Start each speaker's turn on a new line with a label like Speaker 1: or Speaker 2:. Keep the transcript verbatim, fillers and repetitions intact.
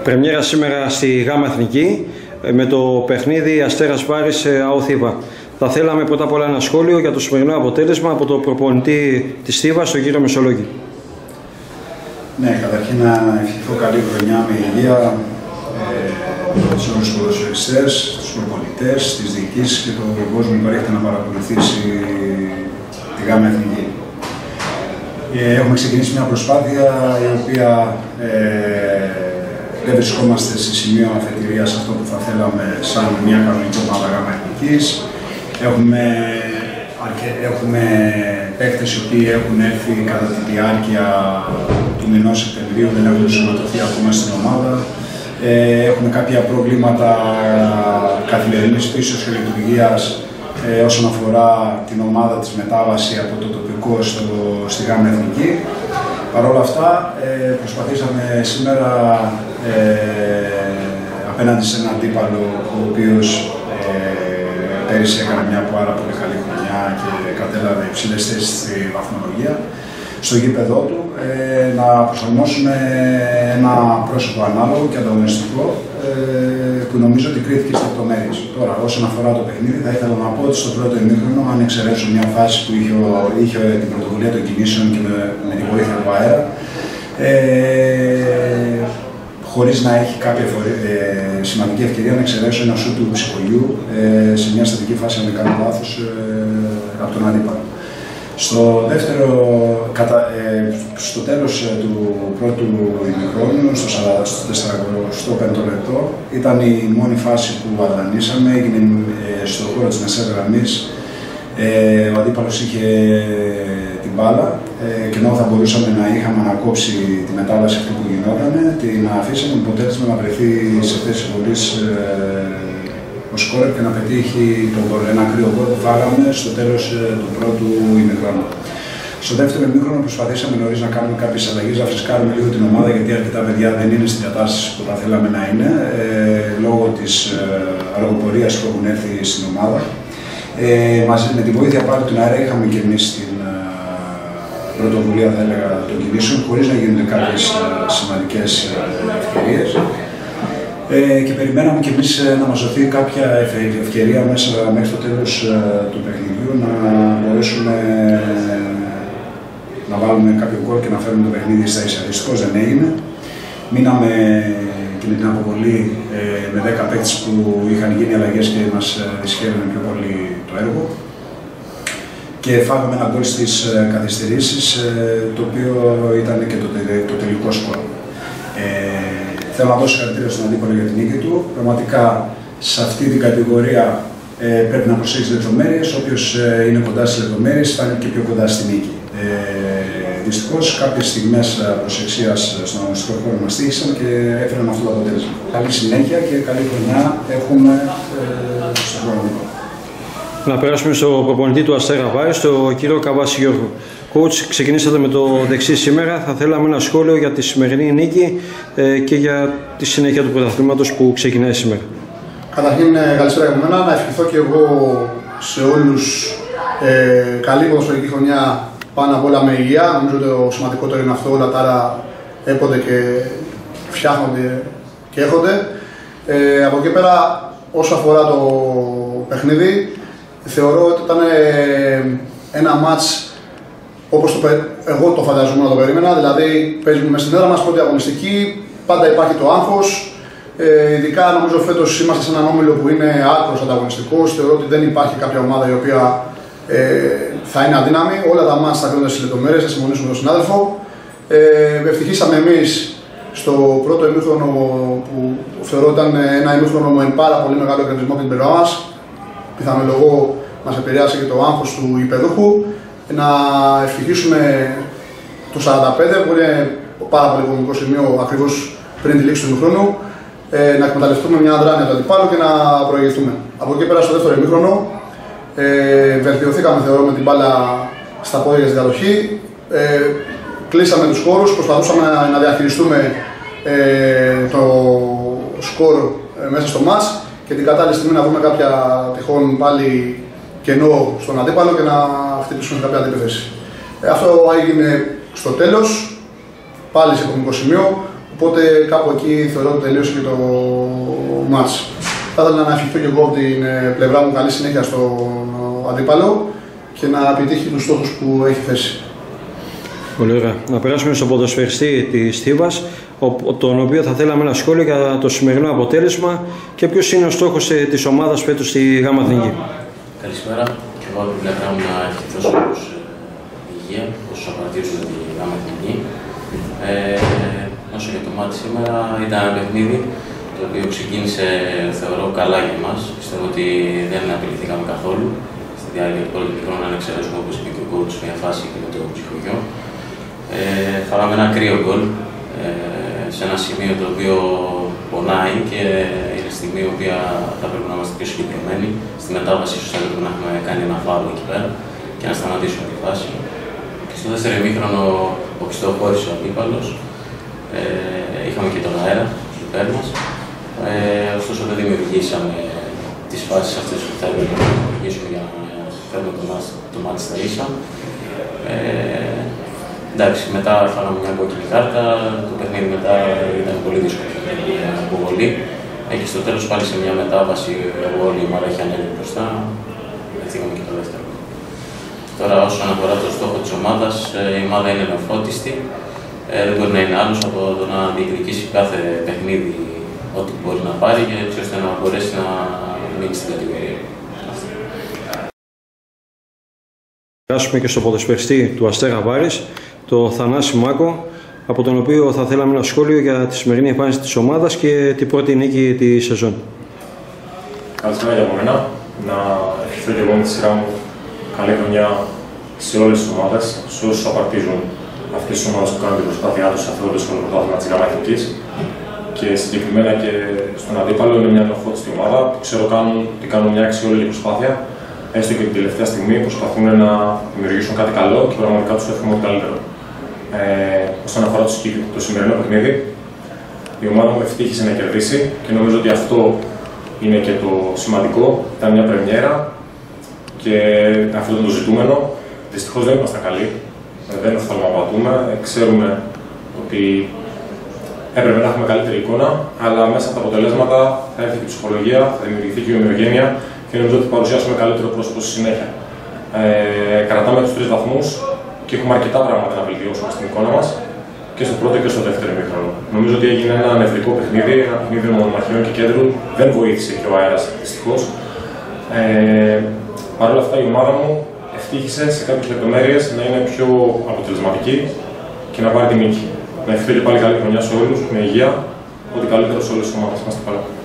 Speaker 1: πρεμιέρα σήμερα στη Γάμα Εθνική με το παιχνίδι Αστέρας Βάρης ΑΟ Θήβα. Θα θέλαμε πρώτα απ' όλα ένα σχόλιο για το σημερινό αποτέλεσμα από το προπονητή της Θήβας, τον κύριο Μεσολόγη.
Speaker 2: Ναι, καταρχήν να ευχηθώ καλή χρονιά με υγεία ε, στους όλους τους ποδοσφαιριστές, τους προπονητές, τις διοικήσεις και τον κόσμο που έρχεται να παρακολουθήσει τη Γάμα Εθνική. Ε, έχουμε ξεκινήσει μια προσπάθεια η οποία ε, δεν βρισκόμαστε σε σημείο αφετηρίας αυτό που θα θέλαμε σαν μια κανονική ομάδα Γάμα Εθνικής. Έχουμε, έχουμε παίκτες οι οποίοι έχουν έρθει κατά τη διάρκεια του μηνός Σεπτεμβρίου, δεν έχουν ενσωματωθεί ακόμα στην ομάδα. Ε, έχουμε κάποια προβλήματα καθημερινής φύσεως και λειτουργίας ε, όσον αφορά την ομάδα της μετάβαση από το τοπικό στο, στη Γάμα Εθνική. Παρ' όλα αυτά, ε, προσπαθήσαμε σήμερα ε, απέναντι σε έναν αντίπαλο ο οποίος ε, πέρυσι έκανε μια πάρα πολύ καλή χρονιά και κατέλαβε υψηλές θέσεις στη βαθμολογία, στο γήπεδό του, ε, να προσαρμόσουμε ένα πρόσωπο ανάλογο και ανταγωνιστικό ε, που νομίζω ότι κρίθηκε στις λεπτομέρειες. Τώρα, όσον αφορά το παιχνίδι, θα ήθελα να πω ότι στο πρώτο ημίχρονο, αν εξαιρέσω μια φάση που είχε, είχε την πρωτοβουλία των κινήσεων και με, με τη βοήθεια του αέρα, ε, χωρίς να έχει κάποια φορή, ε, σημαντική ευκαιρία να εξαιρέσω ένα σούτ του ψυχολογιού ε, σε μια στατική φάση, αν δεν κάνω λάθος, ε, από τον αντίπαλο. Στο δεύτερο, κατα, ε, στο τέλος ε, του πρώτου ημιχρόνου, στο σαρανταπέντε πέμπτο λεπτό, ήταν η μόνη φάση που αδρανήσαμε, έγινε ε, στον χώρο της μεσαίας γραμμής. Ε, ο αντίπαλος είχε την μπάλα ε, και ενώ θα μπορούσαμε να είχαμε ανακόψει τη μετάβαση αυτή που γινόταν, την αφήσαμε με αποτέλεσμα να βρεθεί σε θέση βολής ε, ο σκόρερ και να πετύχει τον γκολ. Ένα κρύο γκολ που φάγαμε στο τέλος ε, του πρώτου ημιχρόνου. Στο δεύτερο ημιχρόνο προσπαθήσαμε νωρίς να κάνουμε κάποιες αλλαγές, να φρεσκάρουμε λίγο την ομάδα, γιατί αρκετά παιδιά δεν είναι στην κατάσταση που θα θέλαμε να είναι ε, λόγω της ε, αργοπορίας που έχουν έρθει στην ομάδα. Ε, μαζί με τη βοήθεια πάλι του αέρα είχαμε και εμείς την ε, πρωτοβουλία, θα έλεγα, των κινήσεων, χωρίς να γίνονται κάποιες ε, σημαντικές ε, ευκαιρίες. Ε, και περιμέναμε και εμείς ε, να μας δοθεί κάποια ευκαιρία μέσα μέχρι το τέλος ε, του παιχνιδιού να μπορέσουμε ε, να βάλουμε κάποιο γκολ και να φέρουμε το παιχνίδι στα ίσα. Δυστυχώς δεν έγινε. Μείναμε και με την αποβολή ε, με δέκα παίκτες που είχαν γίνει αλλαγές και μας ε, δυσχέρωνε πιο πολύ το έργο. Και φάγαμε ένα γκολ στις ε, καθυστερήσεις, ε, το οποίο ήταν και το, τε, το τελικό σκορ. Ε, θέλω να δώσω χαρακτήρα στον αντίπαλο για την νίκη του. Πραγματικά σε αυτή την κατηγορία ε, πρέπει να προσέξει λεπτομέρειες. Όποιος ε, είναι κοντά στις λεπτομέρειες θα είναι και πιο κοντά στη νίκη. Ε, Δυστυχώς, κάποιες στιγμές προσεξίας στον αγωνιστικό χώρο μας τύχησαν και έφεραν αυτό το αποτέλεσμα. Καλή συνέχεια και καλή χρονιά έχουμε ε, στον χρόνο.
Speaker 1: Να περάσουμε στο προπονητή του Αστέρα Βάρης, τον κύριο Καβάση Γιώργο. Coach, ξεκινήσατε με το δεξί σήμερα. Θα θέλαμε ένα σχόλιο για τη σημερινή νίκη ε, και για τη συνέχεια του πρωταθλήματος που ξεκινάει σήμερα.
Speaker 3: Καταρχήν, καλησπέρα από μένα. Να ευχηθώ και εγώ σε όλους ε, καλή ποδοσφαιρική χρονιά. Πάνω απ' όλα με υγεία, νομίζω ότι το σημαντικότερο είναι αυτό, όλα τα άλλα έπονται και φτιάχνονται και έχονται. Ε, από εκεί πέρα, όσο αφορά το παιχνίδι, θεωρώ ότι ήταν ένα μάτς όπως το, εγώ το φανταζόμουν να το περίμενα, δηλαδή παίζουμε μες στην έδρα μας, πρώτη αγωνιστική, πάντα υπάρχει το άγχος. Ε, ειδικά νομίζω φέτος είμαστε σε έναν όμιλο που είναι άκρος ανταγωνιστικός, θεωρώ ότι δεν υπάρχει κάποια ομάδα η οποία Ε, θα είναι αδύναμη, όλα τα μάτς θα κρίνονται στις λεπτομέρειες, θα συμφωνήσουμε με τον συνάδελφο. Ε, ευτυχήσαμε εμείς στο πρώτο ημίχρονο που θεωρώ ήταν ένα ημίχρονο με πάρα πολύ μεγάλο εκνευρισμό από την πλευρά μας. Πιθανολογώ μας επηρεάσει και το άγχος του υπεδούχου. Να ευτυχήσουμε το σαράντα πέντε που είναι πάρα πολύ κομβικό σημείο ακριβώς πριν τη λήξη του ημίχρονου. Ε, να εκμεταλλευτούμε μια αδράνεια του αντιπάλου και να προηγηθούμε. Από εκεί πέρα στο δεύτερο ημίχρονο. Ε, βελτιωθήκαμε θεωρώ με την μπάλα στα πόδια της διαδοχή, ε, κλείσαμε τους χώρους, προσπαθούσαμε να, να διαχειριστούμε ε, το σκορ ε, μέσα στο μάτς και την κατάλληλη στιγμή να βρούμε κάποια τυχόν πάλι κενό στον αντίπαλο και να χτυπήσουμε κάποια αντίπεθεση. Ε, αυτό έγινε στο τέλος, πάλι σε κομβικό σημείο, Οπότε κάπου εκεί θεωρώ ότι τελείωσε και το μάτς. Θα ήθελα να ευχηθώ και εγώ από την πλευρά μου καλή συνέχεια στον αντίπαλο και να επιτύχει τους στόχους που έχει θέσει.
Speaker 1: Πολύ ωραία. Να περάσουμε στον ποδοσφαιριστή της Θήβας, τον οποίο θα θέλαμε ένα σχόλιο για το σημερινό αποτέλεσμα και ποιος είναι ο στόχος της ομάδας φέτος στη ΓΑΜΑ Εθνική.
Speaker 4: Καλησπέρα. Και εγώ από την πλευρά μου να ευχηθώ σε όλους υγεία, όσους απαρτίζουν τη ΓΑΜΑ Εθνική. Ε, όσο για το μάτι σήμερα, ήταν ένα παιχνίδι το οποίο ξεκίνησε, θεωρώ, καλά για εμάς. Πιστεύω ότι δεν απειληθήκαμε καθόλου. Στη διάρκεια του πρώτου μικρού, αν εξαιρέσουμε, όπως είπε και ο coach, μια φάση και με το ψυχογειό. Ε, φάγαμε ένα κρύο γκολ ε, σε ένα σημείο το οποίο πονάει και είναι στιγμή η οποία θα πρέπει να είμαστε πιο συγκεκριμένοι. Στη μετάβαση, ίσως θα πρέπει να έχουμε κάνει ένα φάουλ εκεί πέρα και να σταματήσουμε τη φάση. Και στο δεύτερο ημίχρονο ο Χριστόφορης, ο αντίπαλος, ε, είχαμε και τον αέρα στο υπέρ μας. Ε, ωστόσο δεν δημιουργήσαμε τις φάσεις αυτές που θα έπρεπε να δημιουργήσουμε για να φέρουμε το, το μάτι στα ίσα. Ε, εντάξει, μετά φάγαμε μια κόκκινη κάρτα, το παιχνίδι μετά ήταν πολύ δύσκολο για αποβολή. Και στο τέλος πάλι σε μια μετάβαση όπου όλη η ομάδα είχε ανέβει μπροστά, δεχτήκαμε και το δεύτερο. Τώρα όσον αφορά το στόχο της ομάδας, η ομάδα είναι νεοφώτιστη. Ε, δεν μπορεί να είναι άλλος από το να διεκδικήσει κάθε παιχνίδι ό,τι μπορεί να πάρει και έτσι ώστε να μπορέσει να μείνει στην κατηγορία.
Speaker 1: Περάσουμε και στο ποδοσφαιριστή του Αστέρα Βάρης, το Θανάση Μάκο, από τον οποίο θα θέλαμε ένα σχόλιο για τη σημερινή εμφάνιση της ομάδας και την πρώτη νίκη τη σεζόν.
Speaker 5: Καλησπέρα για μένα. Να ευχηθώ και εγώ με τη σειρά μου καλή χρονιά σε όλες τις ομάδες, σε όσους απαρτίζουν αυτές τις ομάδες που κάνουν την προσπάθειά τους σε αυτό το δύσκολο πρωτάθλημα της ΓΑΜΑ Εθνικής. Και συγκεκριμένα και στον αντίπαλο είναι μια νεοφώτιστη ομάδα που ξέρω κάνουν, ότι κάνουν μια αξιόλογη προσπάθεια. Έστω και την τελευταία στιγμή προσπαθούν να δημιουργήσουν κάτι καλό και πραγματικά τους εύχομαι ό,τι καλύτερο. Ε, όσον αφορά το, το σημερινό παιχνίδι, η ομάδα μου ευτύχησε να κερδίσει και νομίζω ότι αυτό είναι και το σημαντικό. Ήταν μια πρεμιέρα και αυτό ήταν το ζητούμενο. Δυστυχώς δεν ήμασταν καλοί, δεν οφθαλμαπατούμε. Ξέρουμε ότι έπρεπε να έχουμε καλύτερη εικόνα, αλλά μέσα από τα αποτελέσματα θα έρθει και η ψυχολογία, θα δημιουργηθεί και η ομοιογένεια και νομίζω ότι θα παρουσιάσουμε καλύτερο πρόσωπο στη συνέχεια. Ε, κρατάμε τους τρεις βαθμούς και έχουμε αρκετά πράγματα να βελτιώσουμε στην εικόνα μας και στο πρώτο και στο δεύτερο ημίχρονο. Νομίζω ότι έγινε ένα νευρικό παιχνίδι, ένα παιχνίδι μονομαχιών και κέντρου. Δεν βοήθησε και ο αέρας δυστυχώς. Ε, Παρ' όλα αυτά η ομάδα μου ευτύχησε σε κάποιες λεπτομέρειες να είναι πιο αποτελεσματική και να πάρει τη νίκη. Να ευχηθώ και πάλι καλή χρονιά σε όλους, με υγεία, ό,τι καλύτερο σε όλες τις ομάδες. Είμαστε καλά.